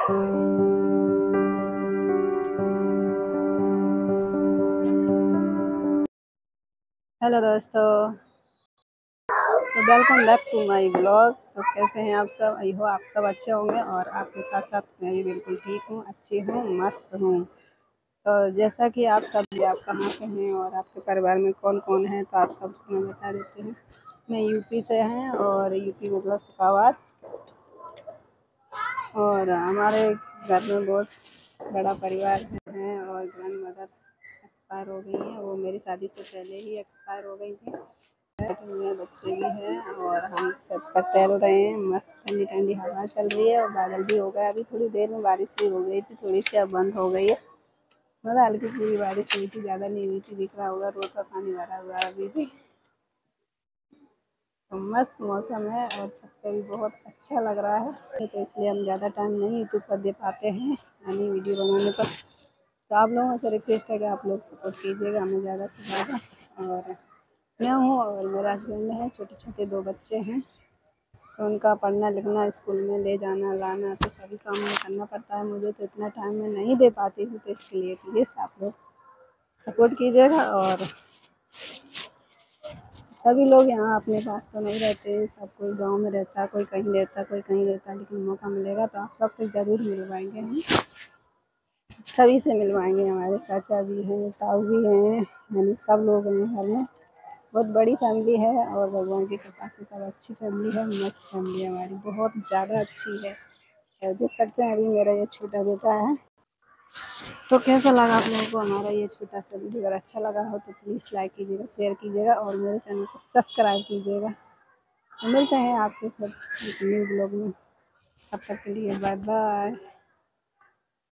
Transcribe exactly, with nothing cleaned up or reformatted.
Hello दोस्तों, तो welcome back to my blog. तो कैसे हैं आप सब? आई हो आप सब अच्छे होंगे और आपके साथ साथ मैं भी बिल्कुल ठीक हूँ, अच्छी हूँ, मस्त हूँ। तो जैसा कि आप सब, आप कहाँ से हैं और आपके परिवार में कौन कौन है, तो आप सबको मैं बता देती हूँ। मैं यूपी से हैं और यूपी मतलब सिखावात। और हमारे घर में बहुत बड़ा परिवार है और ग्रैंड मदर एक्सपायर हो गई हैं। वो मेरी शादी से पहले ही एक्सपायर हो गई थी। में बच्चे भी हैं और हम छत पर टहल रहे हैं। मस्त ठंडी ठंडी हवा चल रही है और बादल भी हो गया। अभी थोड़ी देर में बारिश भी हो गई थी, थोड़ी सी अब बंद हो गई है। मतलब हल्की पूरी बारिश हुई थी, ज़्यादा नहीं हुई थी। दिख रहा होगा रोड पर पानी भरा हुआ है अभी भी। तो मस्त मौसम है और छत पे भी बहुत अच्छा लग रहा है। तो इसलिए हम ज़्यादा टाइम नहीं यूट्यूब पर दे पाते हैं यानी वीडियो बनाने पर। तो आप लोगों से रिक्वेस्ट है कि आप लोग सपोर्ट कीजिएगा हमें ज़्यादा से ज़्यादा। और मैं हूँ और मेरा हस्बैंड है, छोटे छोटे दो बच्चे हैं। तो उनका पढ़ना लिखना, स्कूल में ले जाना लाना, तो सभी काम में करना पड़ता है मुझे। तो इतना टाइम मैं नहीं दे पाती हूँ। तो इसके लिए प्लीज़ आप लोग सपोर्ट कीजिएगा। और सभी लोग यहाँ अपने पास तो नहीं रहते, सब कोई गांव में रहता, कोई कहीं रहता, कोई कहीं रहता। लेकिन मौका मिलेगा तो आप सबसे ज़रूर मिलवाएंगे, हम सभी से मिलवाएंगे। हमारे चाचा भी हैं, ताऊ भी हैं, यानी सब लोग हैं घर में। बहुत बड़ी फैमिली है और भगवान की कृपा से सब अच्छी फैमिली है, मस्त फैमिली है हमारी, बहुत ज़्यादा अच्छी है। और देख सकते हैं अभी मेरा ये छोटा बेटा है। तो कैसा लगा आप लोगों को हमारा ये छोटा सा वीडियो? अगर अच्छा लगा हो तो प्लीज़ लाइक कीजिएगा, शेयर कीजिएगा और मेरे चैनल को सब्सक्राइब कीजिएगा। तो मिलते हैं आपसे फिर एक न्यू ब्लॉग में। तब तक के लिए बाय बाय।